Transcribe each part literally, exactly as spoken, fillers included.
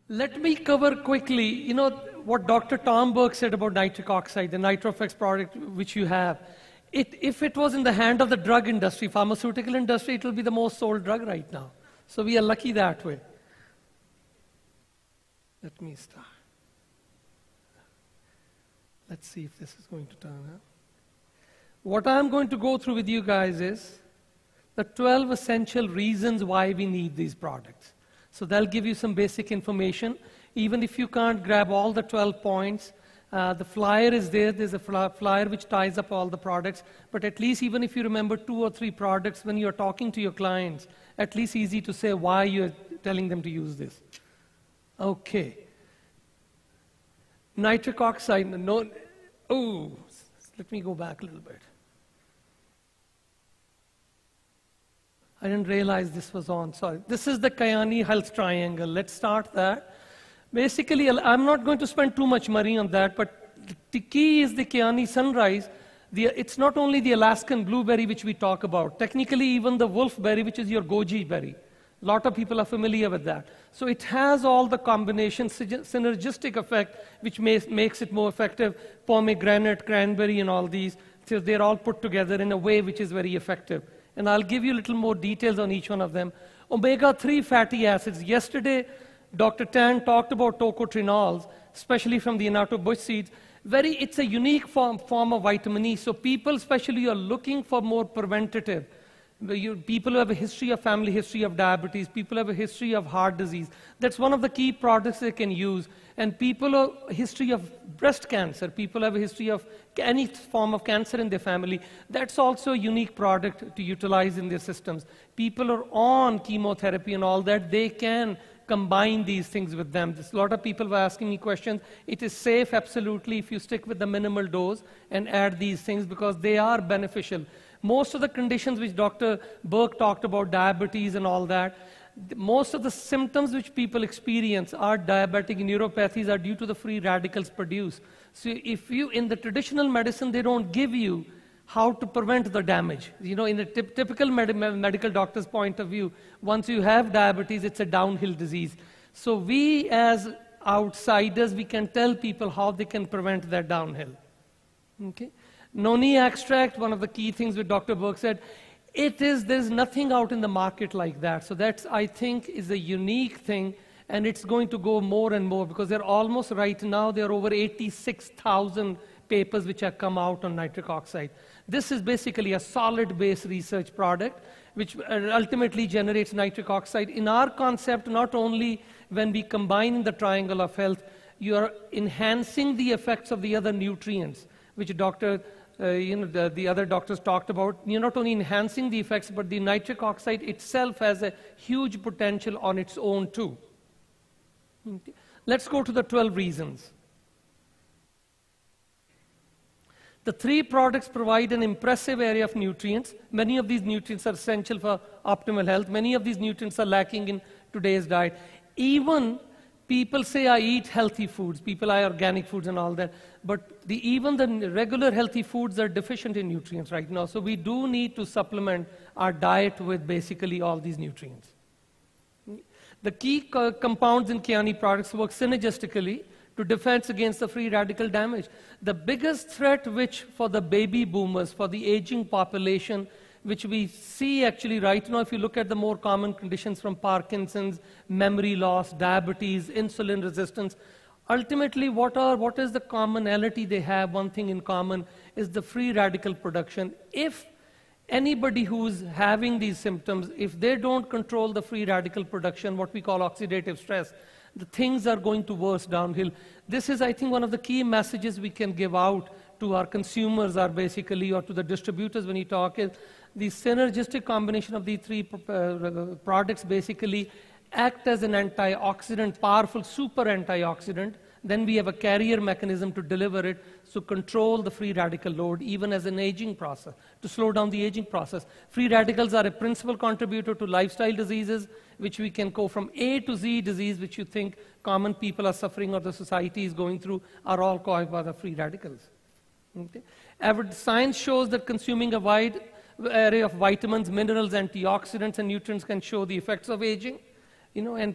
Let me cover quickly, you know, what Doctor Tom Burke said about nitric oxide, the NitroFX product which you have. It, if it was in the hand of the drug industry, pharmaceutical industry, it will be the most sold drug right now. So we are lucky that way. Let me start. Let's see if this is going to turn out. What I'm going to go through with you guys is the twelve essential reasons why we need these products. So they'll give you some basic information. Even if you can't grab all the twelve points, uh, the flyer is there. There's a flyer which ties up all the products. But at least even if you remember two or three products when you're talking to your clients, at least easy to say why you're telling them to use this. Okay. Nitric oxide. No, oh, let me go back a little bit. I didn't realize this was on, sorry. This is the Kyani Health Triangle. Let's start that. Basically, I'm not going to spend too much money on that, but the key is the Kyani Sunrise. The, it's not only the Alaskan blueberry which we talk about. Technically, even the wolfberry, which is your goji berry. A lot of people are familiar with that. So it has all the combination, synergistic effect, which makes, makes it more effective. Pomegranate, cranberry, and all these. So they're all put together in a way which is very effective. And I'll give you a little more details on each one of them. omega three fatty acids. Yesterday, Doctor Tan talked about tocotrienols, especially from the annatto bush seeds. Very, it's a unique form, form of vitamin E. So people especially are looking for more preventative. You, people who have a history of family history of diabetes, people have a history of heart disease. That's one of the key products they can use. And people have a history of breast cancer, people have a history of any form of cancer in their family. That's also a unique product to utilize in their systems. People are on chemotherapy and all that, they can combine these things with them. There's a lot of people were asking me questions. It is safe, absolutely, if you stick with the minimal dose and add these things because they are beneficial. Most of the conditions which Doctor Burke talked about, diabetes and all that, most of the symptoms which people experience are diabetic neuropathies are due to the free radicals produced. So if you, in the traditional medicine, they don't give you how to prevent the damage. You know, in a typ typical med medical doctor's point of view, once you have diabetes, it's a downhill disease. So we as outsiders, we can tell people how they can prevent that downhill. Okay? Noni extract, one of the key things that Doctor Burke said, it is, there's nothing out in the market like that. So that's, I think, is a unique thing, and it's going to go more and more because they're almost right now, there are over eighty-six thousand papers which have come out on nitric oxide. This is basically a solid-based research product which ultimately generates nitric oxide. In our concept, not only when we combine the triangle of health, you are enhancing the effects of the other nutrients, which Doctor Uh, you know, the, the other doctors talked about. You're not only enhancing the effects, but the nitric oxide itself has a huge potential on its own too. Okay. Let's go to the twelve reasons. The three products provide an impressive area of nutrients. Many of these nutrients are essential for optimal health. Many of these nutrients are lacking in today's diet. Even people say, I eat healthy foods. People eat organic foods and all that. But the, even the regular healthy foods are deficient in nutrients right now. So we do need to supplement our diet with basically all these nutrients. The key co compounds in Kyani products work synergistically to defense against the free radical damage. The biggest threat which for the baby boomers, for the aging population, which we see actually right now, if you look at the more common conditions from Parkinson's, memory loss, diabetes, insulin resistance, ultimately what, are, what is the commonality they have? One thing in common is the free radical production. If anybody who's having these symptoms, if they don't control the free radical production, what we call oxidative stress, the things are going to worse downhill. This is, I think, one of the key messages we can give out to our consumers are basically, or to the distributors when you talk, is the synergistic combination of these three uh, products basically act as an antioxidant, powerful super antioxidant. Then we have a carrier mechanism to deliver it, so control the free radical load even as an aging process, to slow down the aging process. Free radicals are a principal contributor to lifestyle diseases, which we can go from A to Z disease, which you think common people are suffering or the society is going through, are all caused by the free radicals. Okay. Science shows that consuming a wide array of vitamins, minerals, antioxidants, and nutrients can show the effects of aging. You know, and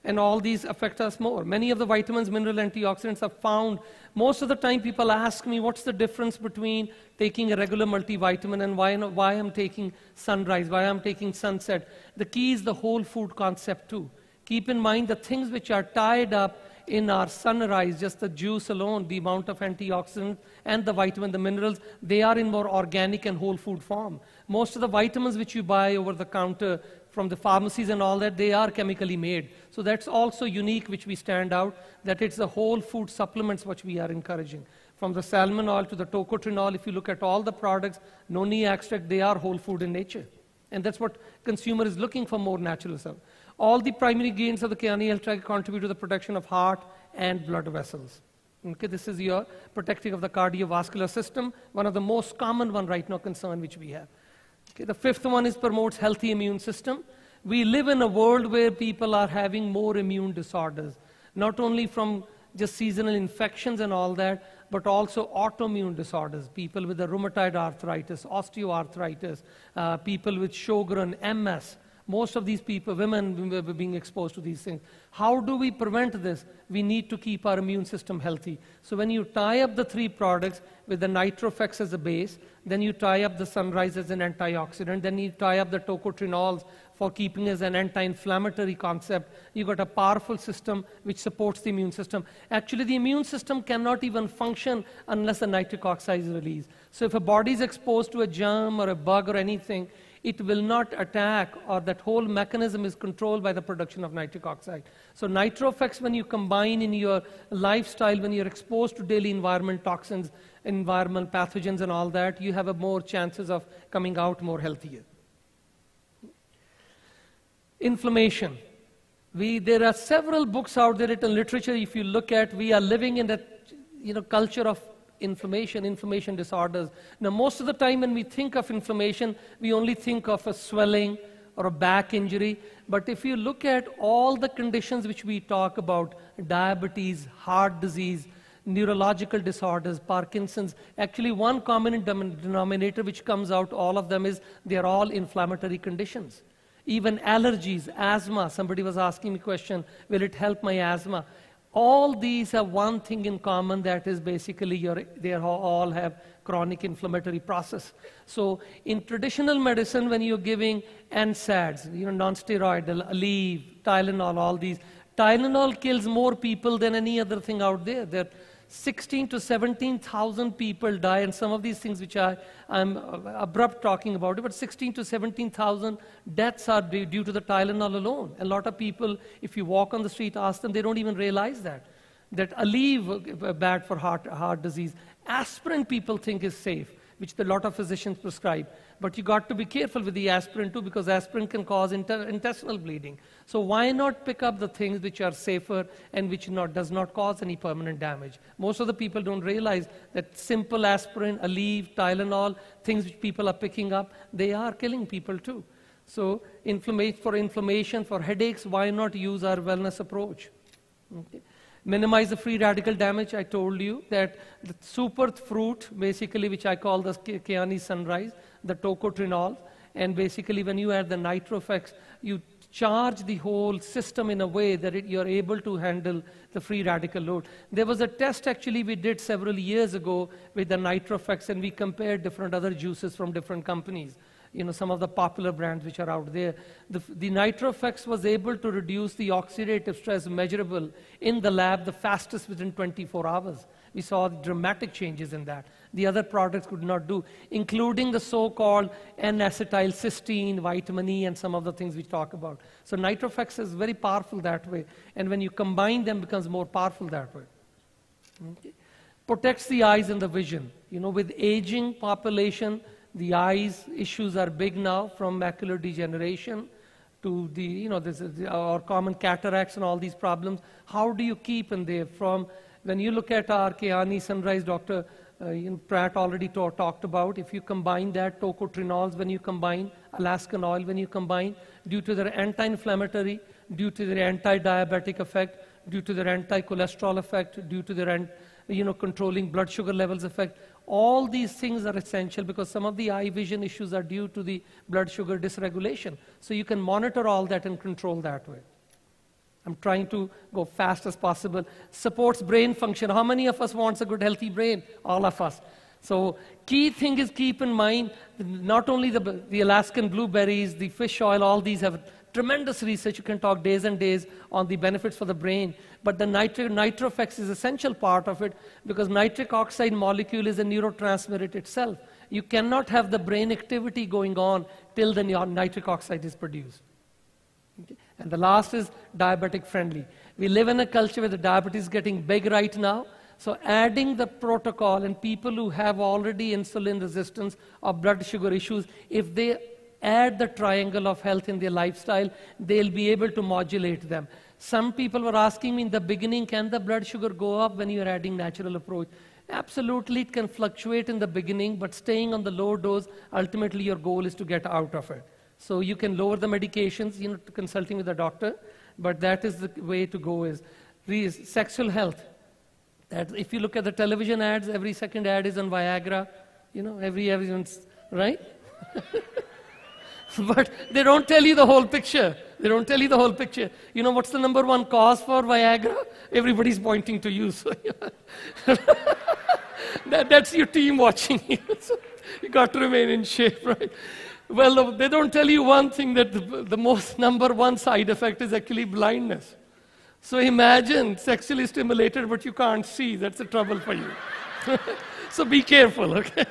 And all these affect us more. Many of the vitamins, mineral, antioxidants are found. Most of the time people ask me what's the difference between taking a regular multivitamin and why, not, why I'm taking sunrise, why I'm taking sunset. The key is the whole food concept too. Keep in mind the things which are tied up in our sunrise, just the juice alone, the amount of antioxidants and the vitamin, the minerals, they are in more organic and whole food form. Most of the vitamins which you buy over the counter from the pharmacies and all that, they are chemically made. So that's also unique, which we stand out, that it's the whole food supplements which we are encouraging. From the salmon oil to the tocotrienol, if you look at all the products, noni extract, they are whole food in nature. And that's what consumer is looking for, more natural stuff. All the primary gains of the Kyani Health Tracker contribute to the protection of heart and blood vessels. Okay, this is your protecting of the cardiovascular system, one of the most common one right now concern which we have. Okay, the fifth one is promotes healthy immune system. We live in a world where people are having more immune disorders, not only from just seasonal infections and all that, but also autoimmune disorders. People with the rheumatoid arthritis, osteoarthritis, uh, people with Sjogren, M S. Most of these people, women, were being exposed to these things. How do we prevent this? We need to keep our immune system healthy. So when you tie up the three products with the Nitrofex as a base, then you tie up the Sunrise as an antioxidant, then you tie up the tocotrienols for keeping as an anti-inflammatory concept. You got a powerful system which supports the immune system. Actually, the immune system cannot even function unless the nitric oxide is released. So if a body is exposed to a germ or a bug or anything, it will not attack, or that whole mechanism is controlled by the production of nitric oxide. So Nitrofex, when you combine in your lifestyle, when you're exposed to daily environment toxins, environment pathogens and all that, you have a more chances of coming out more healthier. Inflammation. We, there are several books out there in literature. If you look at, we are living in that you know, culture of inflammation, inflammation disorders. Now, most of the time when we think of inflammation, we only think of a swelling or a back injury. But if you look at all the conditions which we talk about, diabetes, heart disease, neurological disorders, Parkinson's, actually one common denominator which comes out, all of them, is they're all inflammatory conditions. Even allergies, asthma, somebody was asking me a question, will it help my asthma? All these have one thing in common, that is basically your, they all have chronic inflammatory process. So in traditional medicine, when you're giving N SAIDs, you know, non-steroidal, Aleve, Tylenol, all these, Tylenol kills more people than any other thing out there. There sixteen to seventeen thousand people die, and some of these things which I, I'm abrupt talking about it, but sixteen to seventeen thousand deaths are due, due to the Tylenol alone. A lot of people, if you walk on the street, ask them, they don't even realize that. That Aleve, uh, bad for heart, heart disease. Aspirin people think is safe, which a lot of physicians prescribe. But you got to be careful with the aspirin too, because aspirin can cause inter intestinal bleeding. So why not pick up the things which are safer and which not, does not cause any permanent damage? Most of the people don't realize that simple aspirin, Aleve, Tylenol, things which people are picking up, they are killing people too. So inflama for inflammation, for headaches, why not use our wellness approach? Okay. Minimize the free radical damage. I told you that the super fruit, basically, which I call the Kyani Sunrise, the tocotrienol, and basically when you add the Nitrofex, you charge the whole system in a way that it, you're able to handle the free radical load. There was a test actually we did several years ago with the Nitrofex, and we compared different other juices from different companies. You know, some of the popular brands which are out there. The, the Nitrofex was able to reduce the oxidative stress measurable in the lab the fastest within twenty-four hours. We saw dramatic changes in that. The other products could not do, including the so-called N-acetylcysteine, vitamin E, and some of the things we talk about. So Nitrofex is very powerful that way, and when you combine them, it becomes more powerful that way. Okay. Protects the eyes and the vision. You know, with aging population, the eyes issues are big now, from macular degeneration to the, you know, this is our common cataracts and all these problems. How do you keep in there from, when you look at our Kyani Sunrise, Doctor uh, you know, Pratt already talk, talked about, if you combine that, tocotrienols, when you combine, Alaskan oil, when you combine, due to their anti-inflammatory, due to their anti-diabetic effect, due to their anti-cholesterol effect, due to their, you know, controlling blood sugar levels effect, all these things are essential because some of the eye vision issues are due to the blood sugar dysregulation. So you can monitor all that and control that way. I'm trying to go fast as possible. Supports brain function. How many of us wants a good, healthy brain? All of us. So key thing is keep in mind, not only the, the Alaskan blueberries, the fish oil, all these have tremendous research. You can talk days and days on the benefits for the brain. But the nitro, NitroFX is an essential part of it because nitric oxide molecule is a neurotransmitter itself. You cannot have the brain activity going on till the nitric oxide is produced. Okay. And the last is diabetic friendly. We live in a culture where the diabetes is getting big right now. So adding the protocol and people who have already insulin resistance or blood sugar issues, if they add the triangle of health in their lifestyle, they'll be able to modulate them. Some people were asking me in the beginning, can the blood sugar go up when you're adding natural approach? Absolutely, it can fluctuate in the beginning, but staying on the low dose, ultimately your goal is to get out of it. So you can lower the medications, you know, consulting with a doctor, but that is the way to go is sexual health. That if you look at the television ads, every second ad is on Viagra, you know, every everyone's, right? But they don't tell you the whole picture. They don't tell you the whole picture. You know what's the number one cause for Viagra? Everybody's pointing to you. So that, that's your team watching you. So you got to remain in shape, right? Well, they don't tell you one thing, that the, the most number one side effect is actually blindness. So imagine sexually stimulated, but you can't see. That's a trouble for you. So be careful, okay?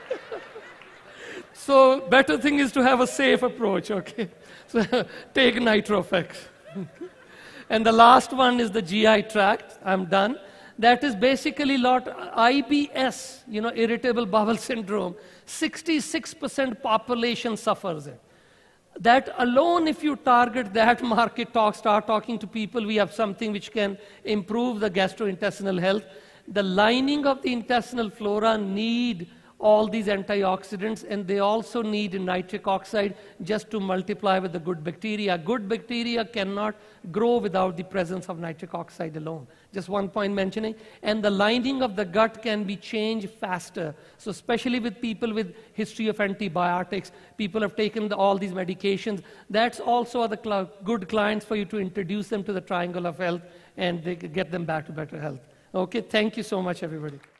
So better thing is to have a safe approach, okay? So take NitroFX. And the last one is the G I tract. I'm done. That is basically lot I B S, you know, irritable bowel syndrome. sixty-six percent population suffers it. That alone, if you target that market, talk, start talking to people, we have something which can improve the gastrointestinal health. The lining of the intestinal flora need all these antioxidants, and they also need nitric oxide just to multiply with the good bacteria. Good bacteria cannot grow without the presence of nitric oxide alone. Just one point mentioning. And the lining of the gut can be changed faster. So especially with people with history of antibiotics, people have taken the, all these medications. That's also the cl- good clients for you to introduce them to the triangle of health and they get them back to better health. Okay, thank you so much, everybody.